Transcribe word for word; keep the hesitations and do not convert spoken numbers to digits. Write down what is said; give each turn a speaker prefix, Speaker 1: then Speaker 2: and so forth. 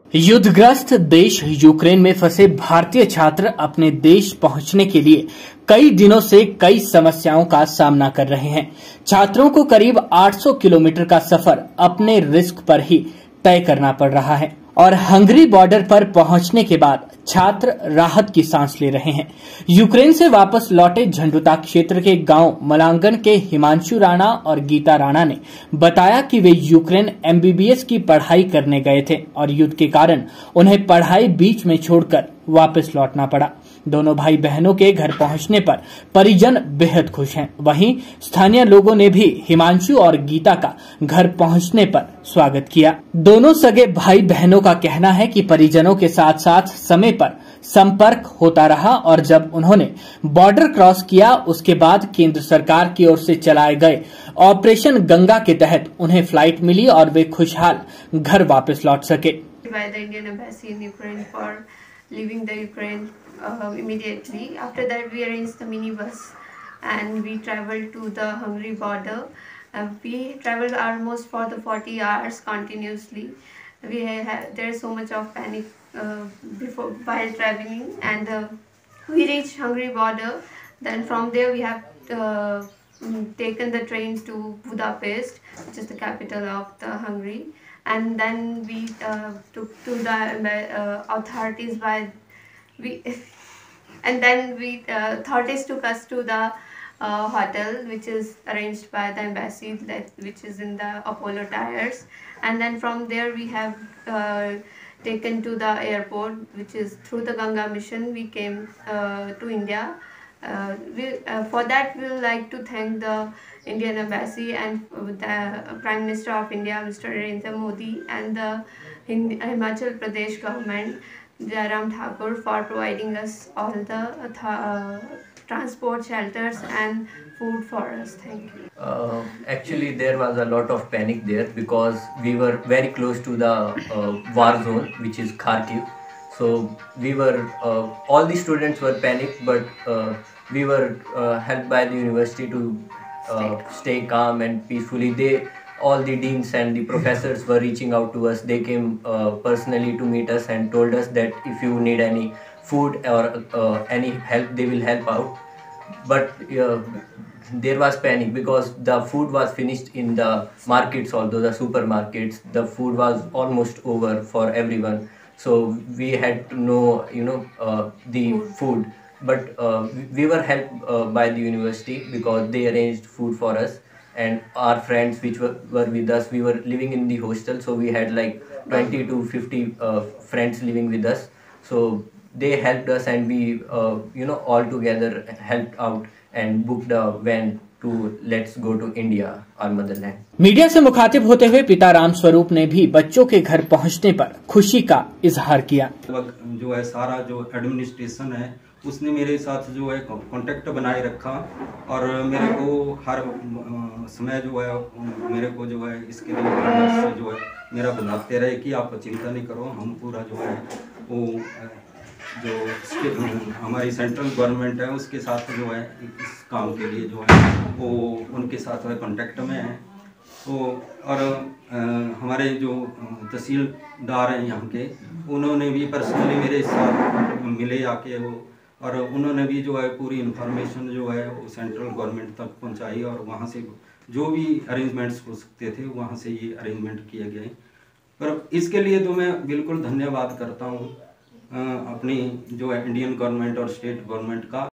Speaker 1: युद्धग्रस्त देश यूक्रेन में फंसे भारतीय छात्र अपने देश पहुंचने के लिए कई दिनों से कई समस्याओं का सामना कर रहे हैं। छात्रों को करीब आठ सौ किलोमीटर का सफर अपने रिस्क पर ही तय करना पड़ रहा है और हंगरी बॉर्डर पर पहुंचने के बाद छात्र राहत की सांस ले रहे हैं। यूक्रेन से वापस लौटे झंडुता क्षेत्र के गांव मलांगन के हिमांशु राणा और गीता राणा ने बताया कि वे यूक्रेन एमबीबीएस की पढ़ाई करने गए थे और युद्ध के कारण उन्हें पढ़ाई बीच में छोड़कर वापस लौटना पड़ा। दोनों भाई बहनों के घर पहुंचने पर परिजन बेहद खुश हैं। वहीं स्थानीय लोगों ने भी हिमांशु और गीता का घर पहुंचने पर स्वागत किया। दोनों सगे भाई बहनों का कहना है कि परिजनों के साथ साथ समय पर संपर्क होता रहा और जब उन्होंने बॉर्डर क्रॉस किया उसके बाद केंद्र सरकार की ओर से चलाए गए ऑपरेशन गंगा के तहत उन्हें फ्लाइट मिली और वे खुशहाल घर वापस लौट सके।
Speaker 2: Leaving the Ukraine uh, immediately. After that, we arranged the minibus and we traveled to the Hungary border. Uh, we traveled almost for the forty hours continuously. We had there is so much of panic uh, before while traveling, and uh, we reached Hungary border. Then from there we have uh, taken the train to Budapest, which is the capital of the Hungary. And then we uh, took to the uh, authorities by we and then we uh, authorities took us to the uh, hotel, which is arranged by the embassy, that which is in the Apollo Towers. And then from there we have uh, taken to the airport, which is through the Ganga mission we came uh, to India. Uh, we, uh, for that we would like to thank the Indian Embassy and the Prime Minister of India, Mister Narendra Modi, and the Himachal Pradesh government, Jairam Thakur, for providing us all the uh, transport, shelters and food for us. Thank you.
Speaker 3: Uh, actually, there was a lot of panic there because we were very close to the uh, war zone, which is Kharkiv. So we were, uh, all the students were panicked, but uh, we were uh, helped by the university to uh, stay calm and peacefully. They, all the deans and the professors were reaching out to us. They came uh, personally to meet us and told us that if you need any food or uh, any help, they will help out. But uh, there was panic because the food was finished in the markets, although the supermarkets, the food was almost over for everyone. So we had to know, you know, uh, the food, but uh, we were helped uh, by the university because they arranged food for us, and our friends which were, were with us, we were living in the hostel, so we had like twenty to fifty uh, friends living with us. So they helped us, and we, uh, you know, all together helped out and booked a van to let's go to India, our motherland.
Speaker 1: Media से मुखातिब होते हुए पिता राम स्वरूप ने भी बच्चों के घर पहुंचने पर खुशी का इजहार किया।
Speaker 4: जो है सारा जो एडमिनिस्ट्रेशन है उसने मेरे साथ जो है कांटेक्ट बनाए रखा और मेरे को हर समय जो है मेरे को जो है इसके लिए जो है मेरा बुलाते रहे कि आप चिंता नहीं करो, हम पूरा जो है वो जो हमारी सेंट्रल गवर्नमेंट है उसके साथ जो है इस काम के लिए जो है वो उनके साथ कांटेक्ट में है। तो और आ, हमारे जो तहसीलदार हैं यहाँ के, उन्होंने भी पर्सनली मेरे साथ मिले आके वो, और उन्होंने भी जो है पूरी इन्फॉर्मेशन जो है वो सेंट्रल गवर्नमेंट तक पहुँचाई और वहाँ से जो भी अरेंजमेंट्स हो सकते थे वहाँ से ये अरेंजमेंट किए गए। पर इसके लिए तो मैं बिल्कुल धन्यवाद करता हूँ अपनी जो है इंडियन गवर्नमेंट और स्टेट गवर्नमेंट का,